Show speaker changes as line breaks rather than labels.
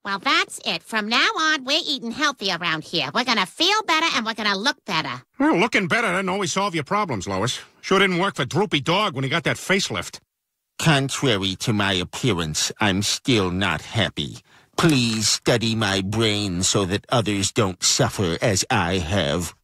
Well, that's it. From now on, we're eating healthy around here. We're gonna feel better and we're gonna look better.
Well, looking better doesn't always solve your problems, Lois. Sure didn't work for Droopy Dog when he got that facelift.
Contrary to my appearance, I'm still not happy. Please study my brain so that others don't suffer as I have.